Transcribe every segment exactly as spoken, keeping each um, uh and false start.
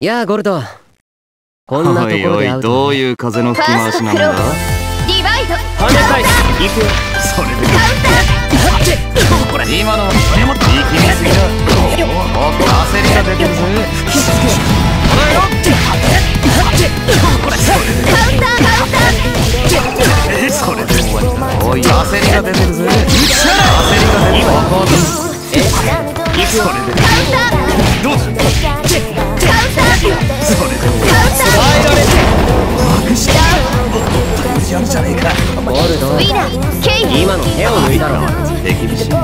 やあゴルド、こんなところで会うと。 おいおい、どういう風の吹き回しなんだ。 ディバイド跳ね返す。行くよ。 それでこれ今のは金持って力みすぎだ。おっと焦りが出てるぜ。 カウンターカウンター。 それで終わりだ。おい焦りが出てるぜ。焦りが出てる。ここでそれでどうだ。それで隠したやるじゃねえか。 ゴルド、 ウィナーケイ今の手を抜いたろ。 手厳しい。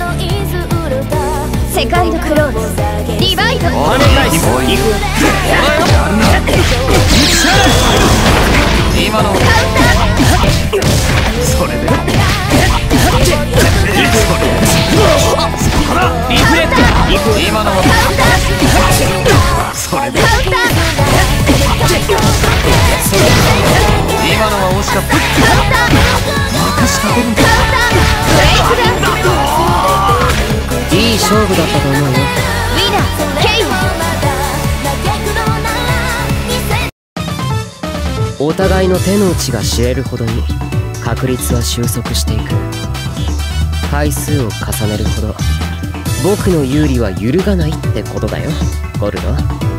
セカンドクローズディバイド跳ね返す。行くよ。 今のそれでリフレクト。行くよ。 今のそれで今のは惜しかった。また仕掛けるんだ。 いい勝負だったと思うよ。 ウィナーケイお互いの手の内が知れるほどに確率は収束していく。回数を重ねるほど僕の有利は揺るがないってことだよ、ゴルド。